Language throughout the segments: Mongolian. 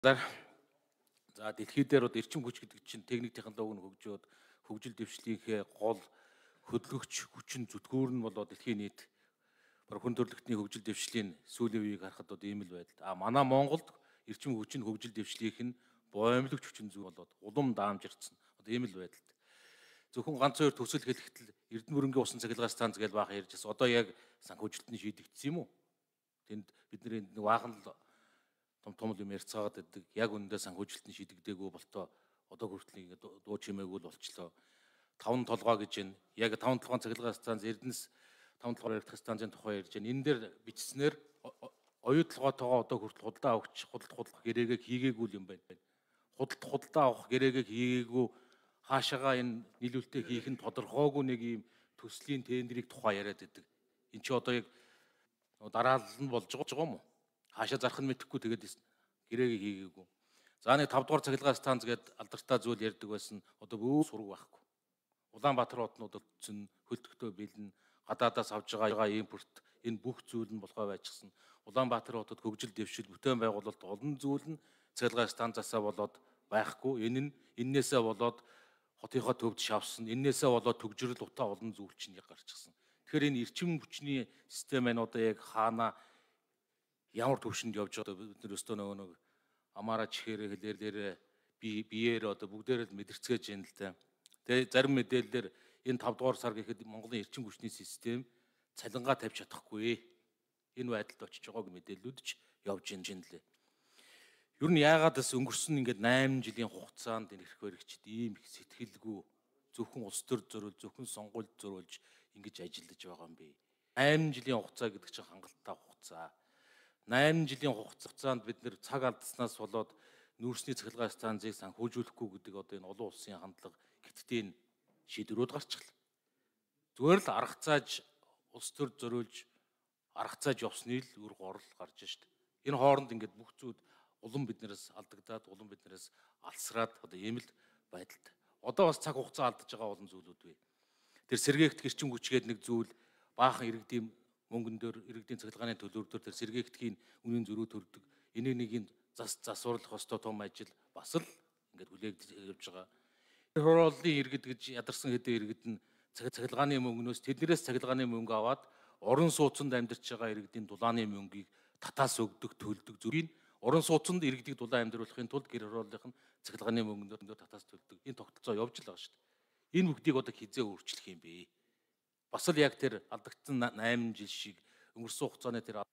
За дэлхий дээр одоо эрчим хүч гэдэг чинь техник технологи нь хөгжөөд хөгжил дэвшлийнхээ гол хөдөлгөгч хүчин зүтгүүр нь болоод дэлхийн нийт хүн төрөлхтний хөгжил дэвшлийн сүүлийн үеийг харахад одоо ийм л байдал. Манай Монголд эрчим хүчин хөгжил дэвшлийнх нь боомлогч хүчин зүйл болоод улам даамжирцсан. Одоо ийм л байдал. Зөвхөн ганц хоёр төсөл хэлэхдээ Эрдэнэ мөрөнгийн усан цахилгаан станц гэж баахан ярьжсэн. Одоо яг санхүүжилтний шийдэгдсэн юм уу? Тэнд бидний нэг баахан л том юм ярьцгаагаад байдаг. Яг үнэндээ санхүүжилтний шийдэгдээгүй болтоо одоо хүртэл ингээд дуу чимээгүй л болчлоо. 5 толгой гэж байна. Яг 5 толгойн цахилгаан станц Эрдэнэс 5 толгойн яригдах станцын тухай ярьж байна. Энэ дээр бичснээр оюутлогоотойгоо одоо хүртэл худалдаа авах худалдах гэрээгээ хийгээгүй юм байна. Худалдаа авах гэрээгээ хийгээгүй хаашаага энэ нийлүүлэлтээ хийх нь тодорхойгүй нэг юм төслийн тендерийг тухай яриад байдаг. Энд чи одоо яг дараалал нь болж байгаа юм уу? Хаашаа зарах нь мэдэхгүй тэгээд гэрээгээ хийгээгүй. За нэг 5 дугаар цахилгаан станц гээд алдартай зүйл ярьдаг байсан. Одоо бөө сураг байхгүй. Улаанбаатар хотнууд өтсөн хөлтгтөө бэлэн гадаадаас авж байгаа импорт энэ бүх зүйл нь болохоо байчихсан. Улаанбаатар хотод хөгжил дэвшил бүтээн байгуулалт олон зүйл нь цахилгаан станцаасаа болоод байхгүй. Эннээсээ болоод хотынхоо төвд шавсан. Эннээсээ болоод төгжрөл утаа олон зүйл чинь гарчихсан. Тэгэхээр энэ эрчим хүчний систем маань одоо яг хаана ямар төвшөнд явж байгаа бид нар өстөө нэг амаараа чихээрээ хэлээрээ биеэр одоо бүгдээр л мэдэрцгээж байна л да. Тэгээ зарим мэдээлэлээр энэ 5 дугаар сар гэхэд Монголын эрчим хүчний систем цалингаа тавьж чадахгүй. Энэ байдалд очиж байгааг мэдээллүүд ч явж байна лээ. Ер нь яагаад бас өнгөрсөн ингээд 8 жилийн хугацаанд энэ эрх баригчид ийм их сэтгэлгүй зөвхөн улс төр зориул зөвхөн сонгуульд зориулж ингэж ажиллаж байгаа юм бэ? 8 жилийн хугацаа гэдэг чинь хангалттай хугацаа. 8 жилийн хугацаанд бид нэр цаг алдснаас болоод нүүрсний цахилгаан станцыг санхүүжүүлэхгүй гэдэг одоо энэ олон улсын хандлага хятадын шийдвэрүүд гарчихлаа. Зүгээр л арга цааж улс төр зориулж арга цааж явсны л үр горол гарч шít. Энэ хооронд ингээд бүх зүйл улам биднээс алдагдаад улам биднээс алсраад одоо ийм л байдалд. Одоо бас цаг хугацаа алдаж байгаа олон зүйлүүд бай. Тэр сэргээгт гэрчим хүчгээд нэг зүйл баахан иргэдийн мөнгөн дээр иргэдийн цахилгааны төлөв дээр тэр сэргээгтгийн үнийн зөрүү төрдөг. Энийг нэг юм засварлах хөстөө том ажил бас л ингээд хүлээгдэж явж байгаа. Хорооллын иргэд гэж ядарсан хэдэн иргэд нь цахилгааны мөнгнөөс тэднэрээс цахилгааны мөнгө аваад орон сууцнд амьдарч байгаа иргэдийн дулааны мөнгийг татаас өгдөг төлдөг зүрийг орон сууцнд иргэдийг дулаан амьдруулахын тулд гэр хорооллынх нь цахилгааны мөнгөнд татаас төлдөг. Энэ тогтолцоо явж л байгаа шүү дээ. Энэ бүгдийг одоо хизээ өөрчлөх юм бэ? Бас л яг тэр алдагдсан 8 жил шиг өнгөрсөн хугацааны тэр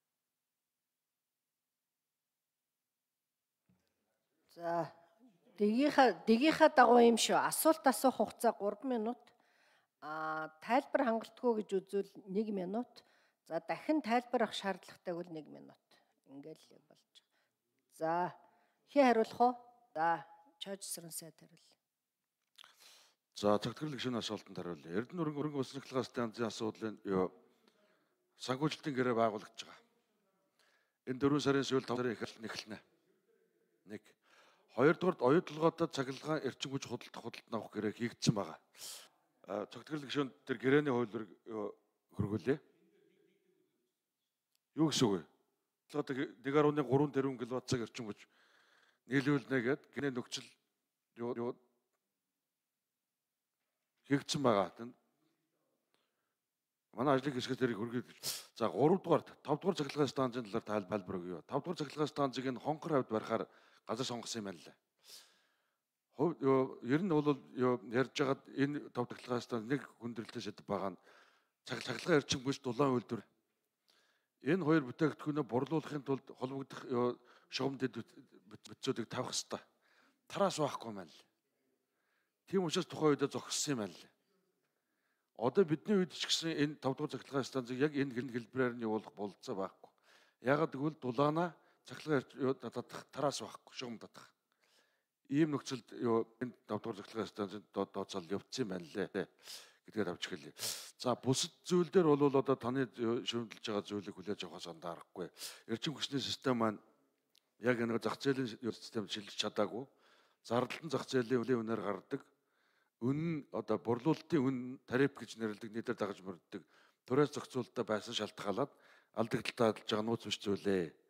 За дэгийнхаа дагуу юм шүү. Асуулт асуух хугацаа 3 минут. Тайлбар хангалтгүй гэж үзвэл 1 минут. За дахин тайлбар авах шаардлагатай бол 1 минут. Ингээл болж байгаа. За хий хариулах уу? За чойжсрын сайд хариул. За цагтгэрл гишүүний асуултанд хариулъя. Эрдэнэ мөрөнгө усан цахилгаан станцын асуудлын санхүүжилтийн гэрээ байгуулагдаж байгаа. Энэ 4 сарын сүүл 5 сарын эхлэл нэхэлнэ. 1. Хоёрдугаар оюутлогоотой цахилгаан эрчим хүч худалдан авах гэрээ хийгдсэн байгаа. Цагтгэрл гишүүнд тэр гэрээний хуулбарыг хөргүүлээ. Юу гэсэн үг вэ? 1.3 тэрбум кВт-цаг эрчим хүч нийлүүлнэ гэд гэрээ нөхцөл хийгдсэн байгаа. Манай ажлын хэсгээс тэрийг хөргөж. За 3 дугаар 5 дугаар цахилгаан станцын талаар тайлбар өгье. 5 дугаар цахилгаан станцыг энэ хонхор хавьд барихаар газар сонгосон юм байна лээ. Ер нь бол ярьж байгаад энэ 5 цахилгаан станц нэг хүндрэлтэй шийдэл байгаа нь цахилгаан эрчим хүч дулаан үйлдвэр. Энэ хоёр бүтээгдэхүүнээ борлуулахын тулд холбогдох шугам бүтцүүдийг тавих хэрэгтэй. Тараас байхгүй юм байна лээ. Тийм учраас тухайн үедээ зогссон юм байна лээ. Одоо бидний үед ч гэсэн энэ 5 дугаар цахилгаан станцыг яг энэ хэлбэрээр нь явуулах болцоо байхгүй. Ягаад гэвэл дулаана цахилгаан тараас байхгүй, шугам татах. Ийм нөхцөлд энэ 5 дугаар цахилгаан станцын дооцол явцсан юм байна лээ гэдгээр авч хэлье. За бусад зүйл дээр бол одоо таны шүүмжилж байгаа зүйлийг хүлээж авахаас анхаарахгүй. Эрчим хүчний систем маань яг нэг зах зээлийн системд шилжиж чадаагүй. Зардалтан зах зээлийн үнээр гардаг. Үнэн одоо борлуулалтын үн тариф гэж нэрлэдэг нийтээр дагаж мөрддөг. Төрөөс зохицуулалтаа байсан шалтгаалаад алдагдaltaй ажиллаж байгаа нууц биш зүйлээ.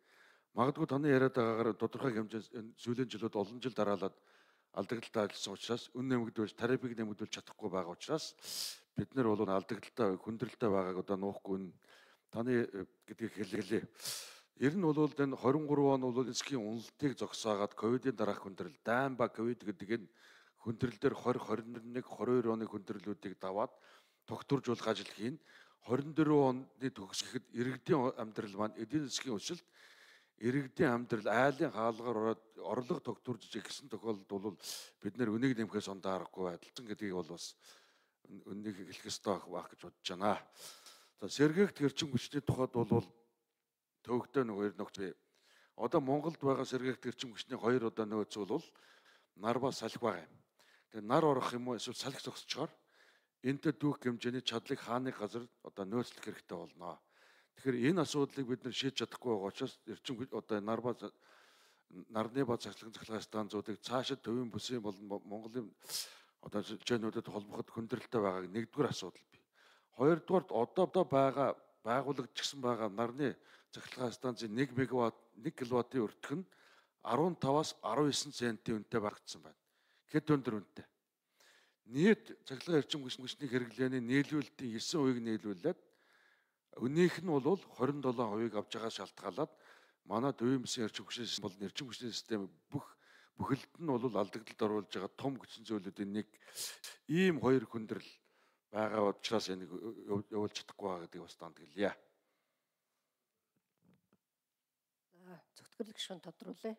Магадгүй таны яриад байгаагаар тодорхой хэмжээс энэ сүүлийн жилүүд олон жил дараалаад алдагдaltaй ажилласан учраас үн нэмэгдүүлж тарифыг нэмэгдүүлж чадахгүй байгаа учраас бид нар бол алдагдaltaй хүндрэлтэй байгааг одоо нуухгүй таны гэдгийг хэлээ. Ер нь бол энэ 23 он бол эсхийн уналтыг зогсоогаад ковидын дараах хүндрэл дайн ба ковид гэдэг энэ хүндрэл дээр 20 21 22 оны хүндрэлүүдийг даваад тогтворжуулах ажил хийн. 24 оны төгсгөхөд иргэдийн амьдрал маань эдийн засгийн өсөлт иргэдийн амьдрал айлын хаалгаар ороод орлого тогтворж гэсэн тохиолдолд бол бид нэр үнийг нэмэхээс ондоо аргагүй байдалцсан гэдгийг бол бас үннийг хэлэх ёстой байх гэж бодож байна. За сэргээгт эрчим хүчний тухайд бол төвөгтэй хоёр нөхц бий. Одоо Монголд байгаа сэргээгт эрчим хүчний хоёр одоо нөөц бол нар ба салхи байгаа юм. Тэгээ нар орох юм уу эсвэл салхи зогсчоор энэтэй дүүх хэмжээний чадлыг хааны газар одоо нөөцлөх хэрэгтэй болно. Тэгэхээр энэ асуудлыг бид нар шийдэж чадахгүй байгаа учраас эрчим одоо нарны ба цахилгаан станцуудыг цаашид төвийн бүсийн болон Монголын одоо жишээнүүдэд холбоход хүндрэлтэй байгааг нэгдүгээр асуудал бий. Хоёрдугаарт одоо байгаа байгуулагдчихсан байгаа нарны цахилгаан станцын 1 мегаватт 1 киловаттын өртөх нь 15-аас 19 центийн үнэтэй барагдсан байна. Хэд өндөр үнэтэй. Нийт цахилгаан эрчим хүчний хэрэглээний нийлүүлэлтийн 9% нийлүүлээд үнийнх нь бол 27% авч байгаа шалтгаалаад манай төвийн бүсийн эрчим хүчний систем бол эрчим хүчний систем бүхэлд нь бол алдагдалд оруулж байгаа том хүчин зүйлүүдийн нэг ийм хоёр хүндрэл байгаа учраас энийг явуулж чадахгүй байгаа гэдгийг бас танд хэлье. За зөвтгөл гишүүн тодруулъя.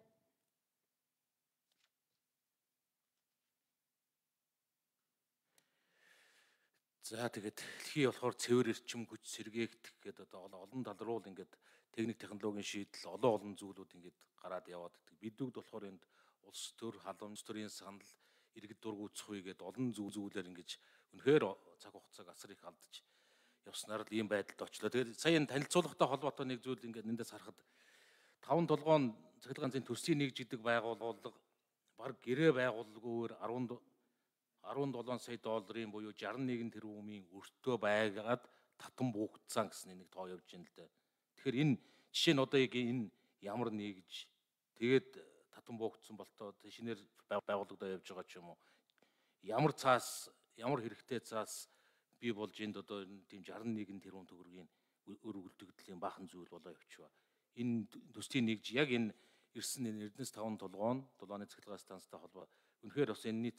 За тэгээд дэлхий болохоор цэвэр эрчим хүч сэргээгт гэдэг одоо олон тал руу ингээд техник технологийн шийдэл олон зүйлүүд ингээд гараад яваад байдаг. Бидүүд болохоор энд улс төр халамж төрийн санал иргэд дургуутсах үе гэдэг олон зүйлээр ингэж үнэхээр цаг хугацааг асар их алдаж явснаар л ийм байдалд очлоо. Тэгээд сая энэ танилцуулгатай холбоотой нэг зүйл ингээд эндээс харахад 5 толгойн цахилгаан зүйн төслийн нэгж гэдэг байгууллага баг гэрээ байгууллагаар 17 сая долларын буюу 61 тэрбумын өртөө байгаад татан буугдсан гэсэн нэг тоо явж байна л да. Тэгэхээр энэ жишээ нь одоо яг энэ ямар нэгж тэгээд татан буугдсан болтоо шинээр байгуулагдаа явж байгаа ч юм уу. Ямар цаас, ямар хэрэгтэй цаас бий болж энд одоо тийм 61 тэрбум төгрөгийн өргөлдөгдлийн бахан зүйл болоо явчихва. Энэ төслийн нэгж яг энэ ирсэн энэ Эрдэнэс 5 толгойн 7-ны цахилгаан станцтай холбоо үнэхээр бас энэний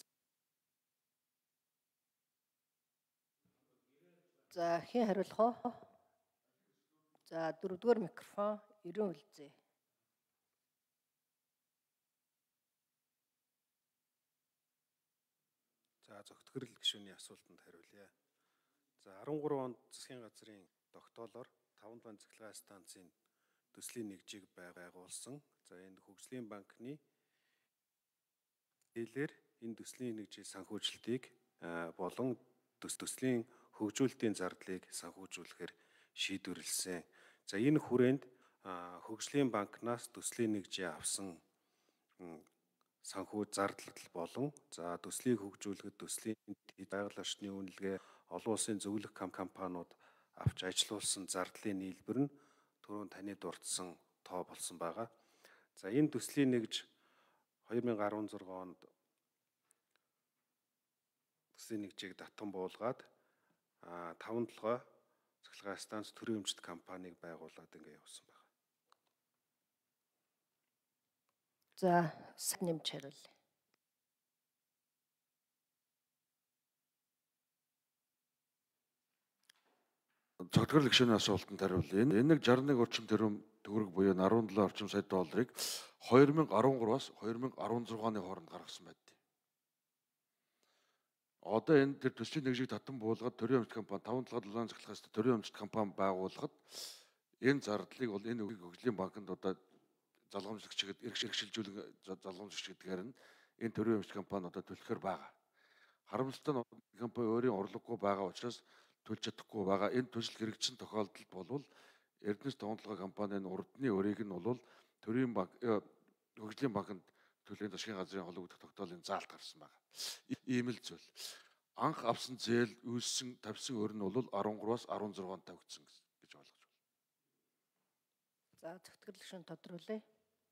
За хэн хариулах вэ? За дөрөвдүгээр микрофон Ирэн Үлзээ. За зөвтгөрл гишүүний асуултанд хариулъя. За 13 онд засгийн газрын тогтоолоор 5 дугаар цахилгаан станцын төслийн нэгжийг байгуулсан. За энэ хөгжлийн банкны хэлээр энэ төслийн нэгжийн санхүүжилтийг болон төслийн хөгжүүлэлтийн зардлыг санхүүжүүлэхээр шийдвэрлсэн. За энэ хүрээнд хөгжлийн банкнаас төслийн нэгжээ авсан санхүү зардал болон за төслийг хөгжүүлэхэд төслийн байгаль орчны үнэлгээ олон улсын зөвлөх компаниуд авч ажилуулсан зардлын нийлбэр нь түрүүн таны дурдсан тоо болсон байгаа. За энэ төслийн нэгж 2016 онд төслийн нэгжийг татан буулгаад 5 толгой цахилгаан станц төрийн өмчт компанийг байгуулад ингэ явуулсан байна. За нэмж хариулъя. Зөвтгөрл гишүүний асуултанд хариулъя. Энэ 61 орчим тэрбум төгрөг буюу 17 орчим сая долларыг 2013-аас 2016 оны хооронд гаргасан байдаг. Одоо энэ тэр төслийн нэгжийг татан буулгаад төрийн өмчт компани 5-7 цахилгаан төрийн өмчт компани байгуулахад энэ зардлыг бол энэ хөгжлийн банкнд одоо залгамжлагч гэдэг эрхшилжүүлэн залгамжлагч гэдгээр нь энэ төрийн өмчт компани одоо төлөхөр байгаа. Харамсалтай нь компани өөрийн орлогогүй байгаа учраас төлж чадахгүй байгаа. Энэ төсөл хэрэгжсэн тохиолдолд бол Эрдэнэс 5 толгой компанийн урдны өрийг нь бол төрийн банк хөгжлийн банкнд төлөхийн засгийн газрын холбогдох тогтоолын заалт гарсан байна. Ийм л зүйл. Анх авсан зээл үүссэн тавьсан өр нь бол 13-аас 16-нд тавигдсан гэж ойлгож байна. За зөвтгөрлөх шин тодруулъя.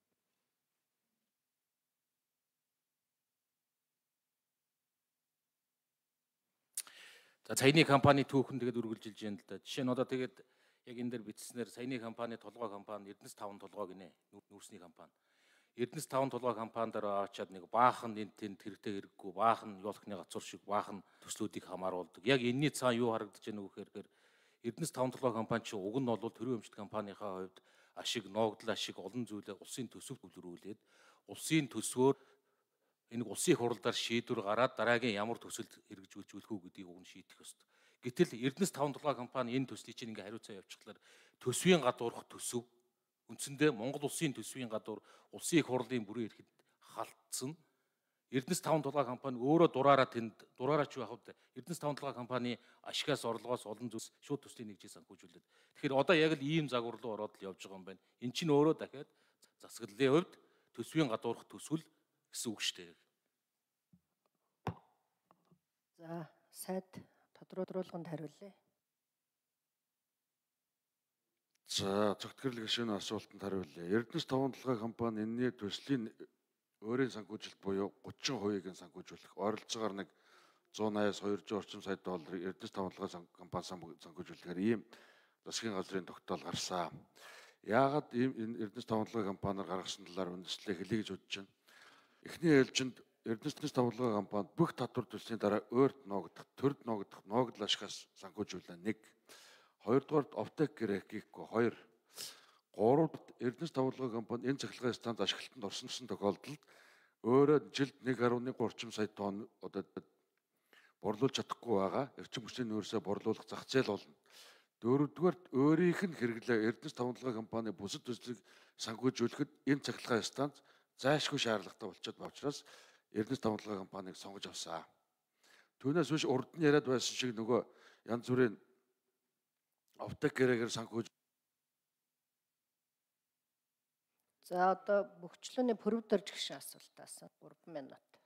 За саяны компани түүхэн тэгээд үргэлжилж байна л да. Жишээ нь одоо тэгээд яг энэ дээр бичснээр саяны компани толгой компани Эрдэнэс 5 толгой гинэ. Нүүрсний компани. Эрдэнэс 5 толгой компанидаар очиад нэг баахан энэ тэнд хэрэгтэй хэрэггүй баахан ёолхны гацуур шиг баахан төслүүдийг хамааруулдаг. Яг энэний цаана юу харагдаж байна вэ гэхээр Эрдэнэс 5 толгой компани чинь уг нь бол төрийн өмчт компанийнхаа хувьд ашиг, ноогдол ашиг олон зүйлээ улсын төсөвт бүлрүүлээд улсын төсвөөр энэ улсын их хурлаар шийдвэр гараад дараагийн ямар төсөлд хэрэгжүүлэх үү гэдгийг уг нь шийдэх ёстой. Гэтэл Эрдэнэс 5 толгой компани энэ төслийг чинь ингээ хариуцаа явуулчихлаар төсвийн гадуурх төсөв үндсэндээ Монгол улсын төсвийн гадуур улсын их хурлын бүрэн эрхэд халтсан. Эрдэнэс 5 толгой компани өөрөө дураараач байх үед Эрдэнэс 5 толгой компани ашигаас орлогоос олон зүйлс шууд төслийн нэгжээс санхүүжүүлээд. Тэгэхээр одоо яг л ийм загвар руу ороод л явж байгаа юм байна. Эн чинь өөрөө дахиад засаглалын хувьд төсвийн гадуурх төсвөл гэсэн үг шүү дээ. За сайд тодруулганд хариулъя. За зөвтгөрлөх гишүүний асуултанд хариулъя. Эрдэнэс 5 толгой компани энэний төслийн өөрийн санхүүжилт буюу 30%-ийг санхүүжүүлэх. Ойролцоогоор нэг 180-200 орчим сая долларыг Эрдэнэс 5 толгой компани санхүүжүүлэхээр ийм засгийн газрын тогтоол гарсан. Яагаад энэ Эрдэнэс 5 толгой компаниар гаргасан талаар үндэслэлээ хэлье гэж бодож байна. Эхний ээлжинд Эрдэнэс 5 толгой компанид бүх татвар төслийн дараа өөрт ноогдох, төрд ноогдох ноогдол ашигаас санхүүжүүлнэ. 1. Хоёрдугаарт оптек графикгүй 2. Гуравдугаарт Эрдэнэс 5 толгой компани энэ цахилгаан станц ашиглалтанд орсон тохиолдолд өөрөө жилд 1.3 орчим сая тонн одоо борлуулж чадахгүй байгаа. Эрчим хүчний нөөцөө борлуулах зах зээл болно. Дөрөвдүгээрт өөрийнх нь хэрэглээ Эрдэнэс 5 толгой компани бусад төслийг санхүүжүүлэхэд энэ цахилгаан станц зайлшгүй шаардлагатай болчиход байгаа учраас Эрдэнэс 5 толгой компанийг сонгож авсан. Түүнээс биш урд нь яриад байсан шиг нөгөө янз бүрийн оптек гэрээгээр санхүүж. За одоо бөхчлөөний пөрөвдөрж гişin асуултаас 3 минут.